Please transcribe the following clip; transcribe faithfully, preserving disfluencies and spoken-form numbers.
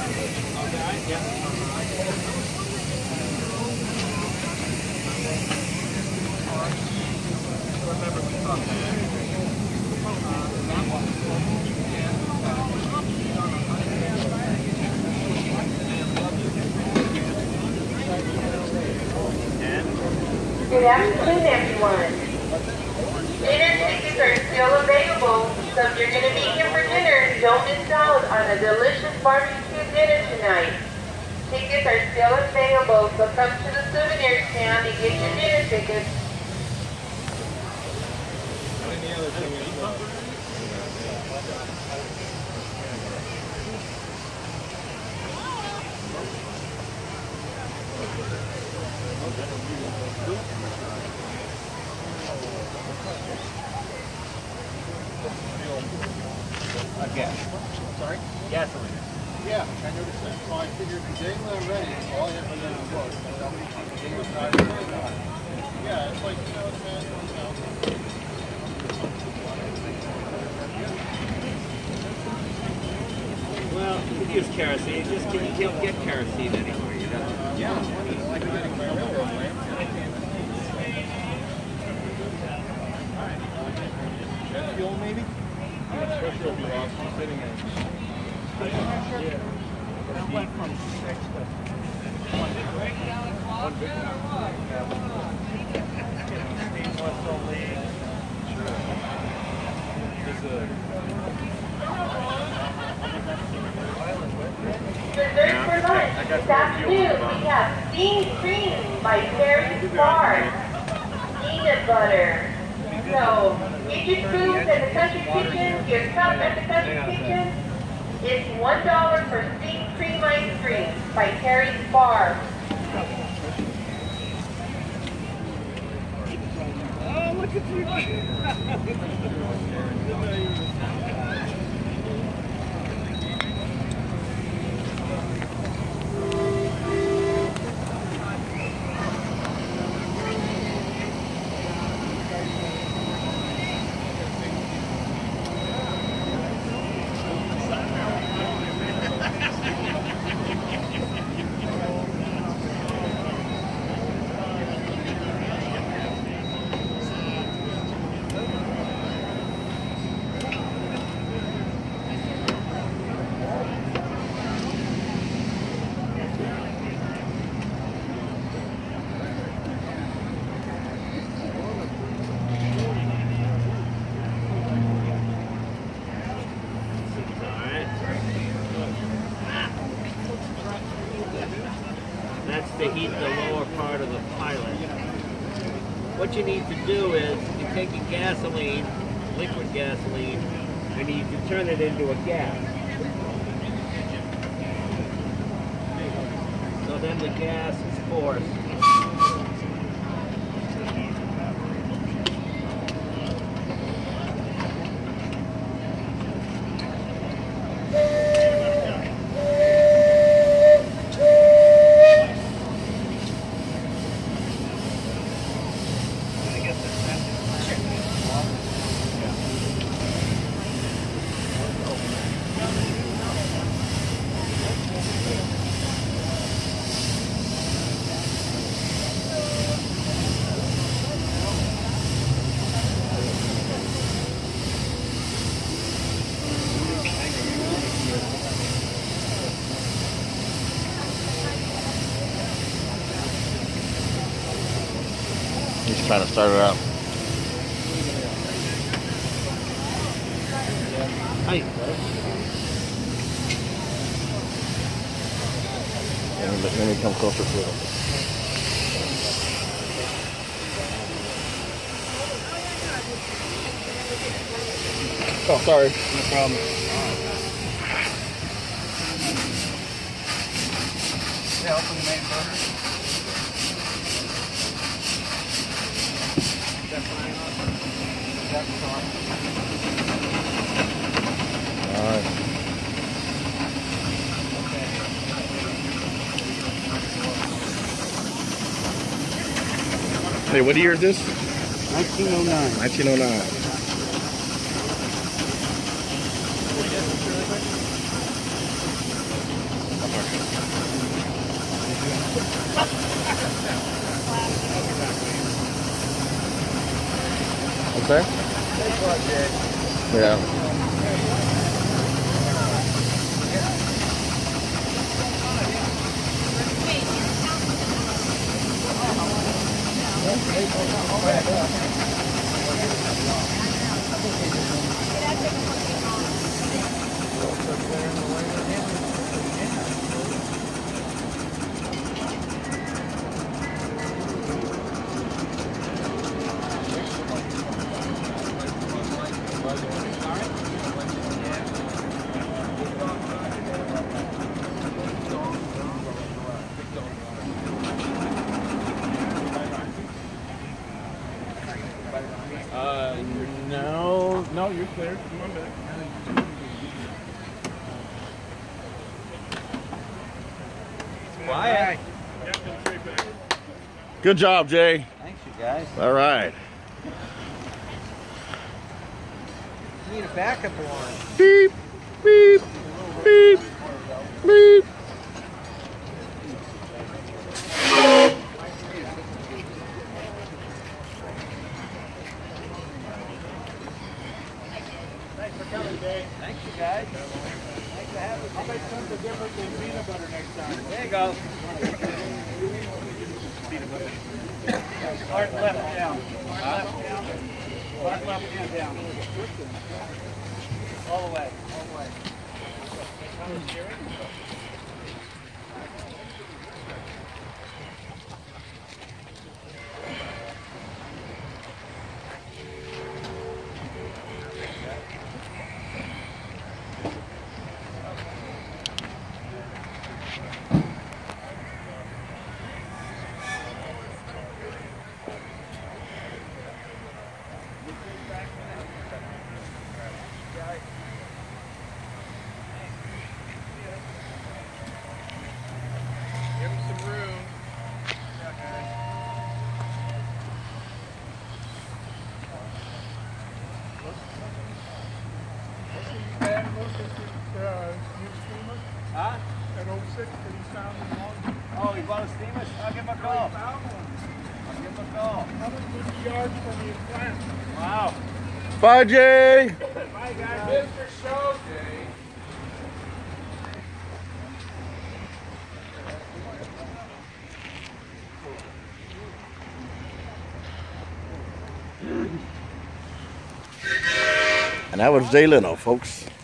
Good afternoon, everyone. Dinner tickets are still available, so if you're going to be here for dinner, don't miss out on a delicious barbecue dinner tonight. Tickets are still available, so come to the souvenir stand and get your dinner tickets. Any other thing is uh, Gas. Sorry? Gasoline. yeah, I noticed that. So I figured today when I'm ready, all I have to do is look. Tell me the day was not ready. Yeah, it's like, you know, it's man, Well, you could use kerosene. Just can you can't get kerosene anymore, you know? yeah, it's like getting my railroad lamp. Jet fuel, maybe? Especially if you're awesome sitting in. Yeah. It went from six to one big one. One big one. Stainless only. Sure. There's a... Dessert for lunch this afternoon, we have steamed cream by Terry's Bar, peanut butter. So, get your food at the country kitchen, your cup at the country kitchen. It's one dollar for steamed cream ice cream by Terry's Bar. Oh, look at you! That's to heat the lower part of the pilot. What you need to do is you take your gasoline, liquid gasoline, and you can turn it into a gas. So then the gas is forced. He's trying to start it up. Hi. Let me, let me come closer to it. Oh, sorry. No problem. Yeah, open the main burner. That's fine. That's fine. All right. Hey, what year is this? nineteen oh nine. nineteen oh nine. Okay. Yeah. Uh, no, no, you're clear. Come on back. Quiet. Good job, Jay. Thanks, you guys. All right. Need a backup one. Beep, beep, beep, beep. Thanks for coming, Dave. Thanks, you guys. Thanks for having me. I'll make something different than peanut butter next time. There you go. Hard left down. Hard left down. Hard left hand down. All the way. All the way. Give him some room. Huh? At oh six that he found in Long. Oh, you bought a steamer? I'll give him a call. Found one. I'll give him a call. one hundred fifty yards from the plant. Wow. Bye, Jay. Bye, guys. Mister Show Day. And that was Jay Leno, folks.